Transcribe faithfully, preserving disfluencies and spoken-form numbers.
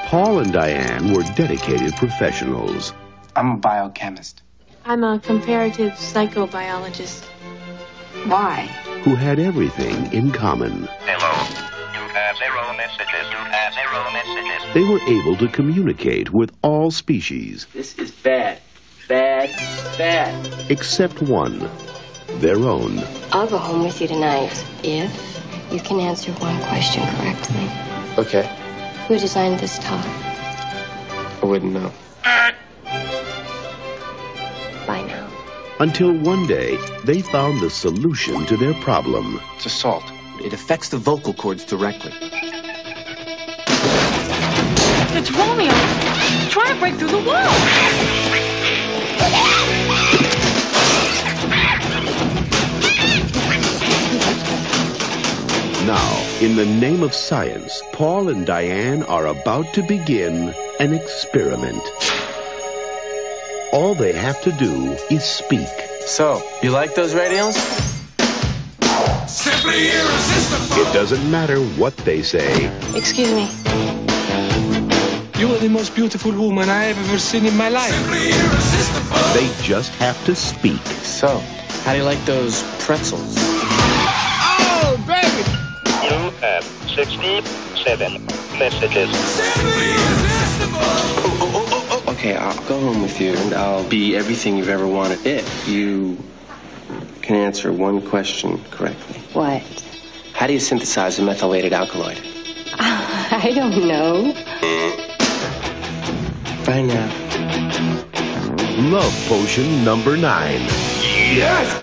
Paul and Diane were dedicated professionals. I'm a biochemist. I'm a comparative psychobiologist. Why? Who had everything in common. Hello. You have zero messages. You have zero messages. They were able to communicate with all species. This is bad. Bad. Bad. Except one. Their own. I'll go home with you tonight if you can answer one question correctly. Okay. Who designed this top? I wouldn't know. Bye now. Until one day, they found the solution to their problem. It's a salt. It affects the vocal cords directly. It's Romeo! Trying to break through the wall! Now, in the name of science, Paul and Diane are about to begin an experiment. All they have to do is speak. So, you like those radios? Simply irresistible. It doesn't matter what they say. Excuse me. You are the most beautiful woman I have ever seen in my life. Simply irresistible. They just have to speak. So, how do you like those pretzels? Oh, baby! You have sixty-seven messages. Simply irresistible. Oh, oh, oh, oh, oh. Okay, I'll go home with you, and I'll be everything you've ever wanted if you can answer one question correctly. What? How do you synthesize a methylated alkaloid? I don't know. Bye now. Love potion number nine. Yes!